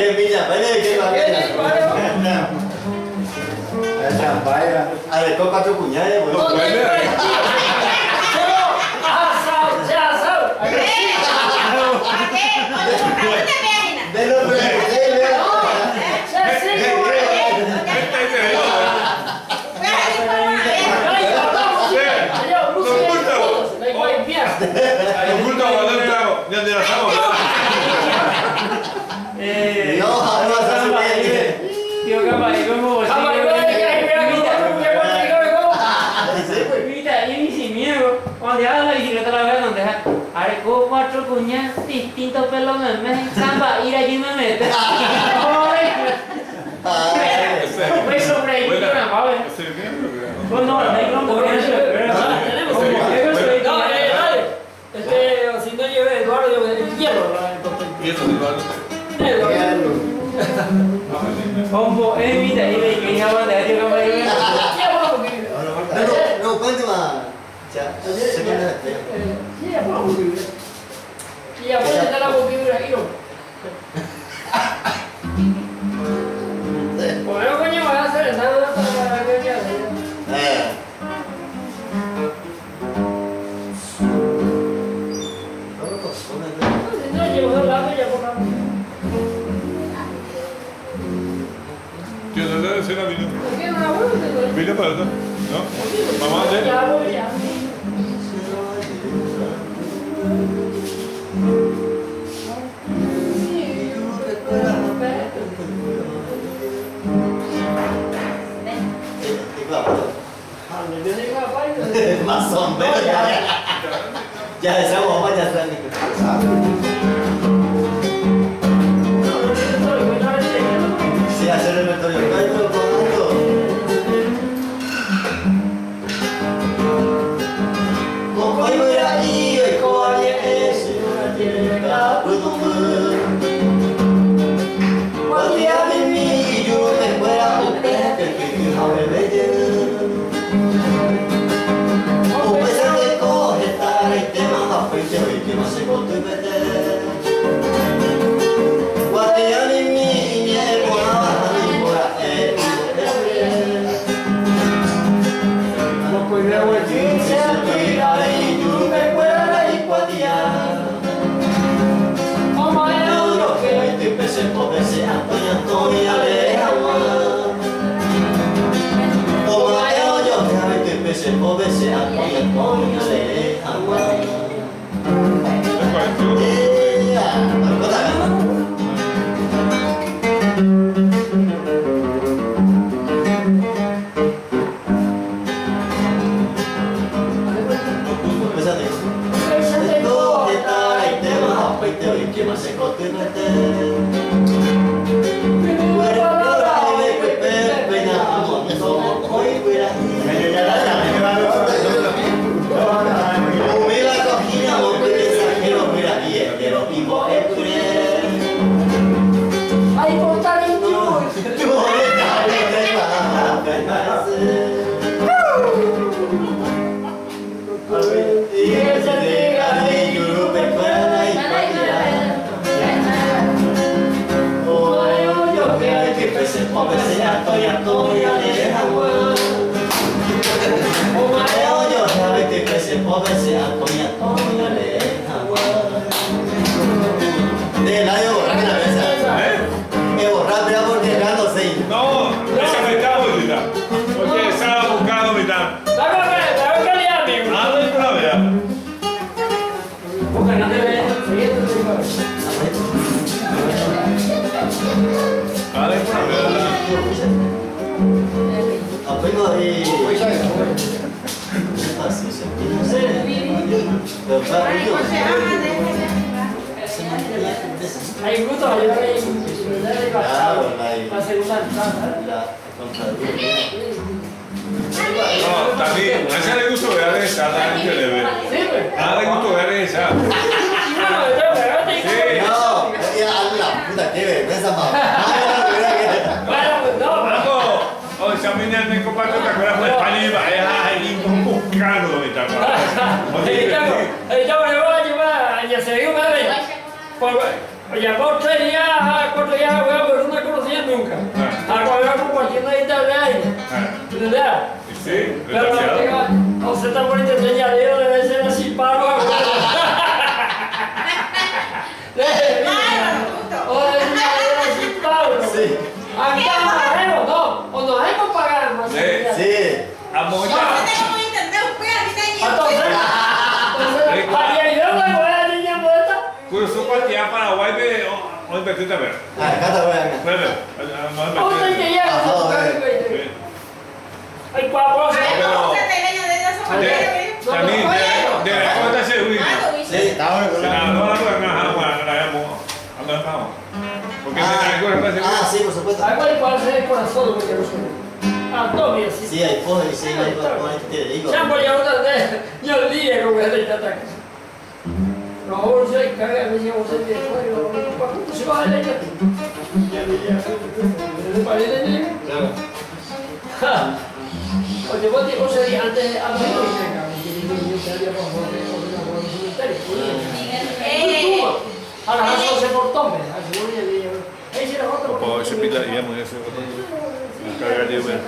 que pilla, vale, que va a a ver, con 4 cuñadas, bueno. Cuatro cuñas, distintos pelos memes, samba, ir allí me mete. Voy sobre ahí, pues no, no hay como por eso. Si no lleve Eduardo, yo el hielo. Como evita y le que ya va a decir como no, cuente más. Se queda. Y ya puede estar la boquilla aquí, ¿no? Pues no, coño, vas a hacer nada para que quede. No, llevo 2 lados ya por la... ¿Qué es la escena vino? ¿Por qué no la vuelvo? ¿Vino para acá? ¿No? ¿Mamá? Ya voy, ya. Más o menos ya estamos vaya a estar si hacer el repertorio Hay gusto, yo la segunda no, también, a esa le gusta ver esa, a la gente le ve. A le gusta ver esa. No, la puta que vergüenza, mamá. Hoy se me han compartido que fuera por España y vaya ahí un buscando de tal. Yo me voy a llevar, ya se dio una vez. Ya por 3 días, 4 días, Pero no se está poniendo señalero, debe ser así paro. Sí. Aquí no, o nos hemos pagado más. Sí. Entonces, Curso cualquier Paraguay de onde você tá vendo? Acá está bueno. También de la cuenta se huye. Sí, está bueno. Se la no la pueden agarrar para la llamo. Porque me traigo la clase. Sí, por supuesto. Algo de cuál es el corazón, porque no sé. Todo bien, sí. Sí, hay fotos y sí, hay fotos que te digo. Ya voy a una vez, yo el día que voy a hacer ataque. No, vos se caga, me dice, vos se tiene que se va a leer. Ya ¿le parece bien? Claro. Oye, vos se di antes a mí no ahora eso se portó, Poi se pigliamo adesso. Carga di me.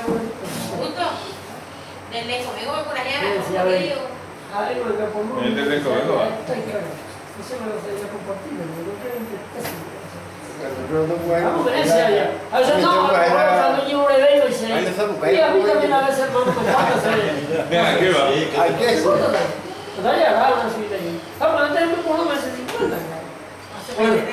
Delle come voi con la chiara, io. Delle come va. Vamos a ver si allá. A veces no, cuando yo un evento y se... Y a mí también a veces hermano me falta hacer. Ven aquí va. Dale a dar una subida ahí. Vamos, antes me pongo más de 50.